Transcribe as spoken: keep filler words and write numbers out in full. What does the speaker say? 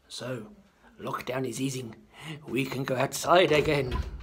So, lockdown is easing. We can go outside again.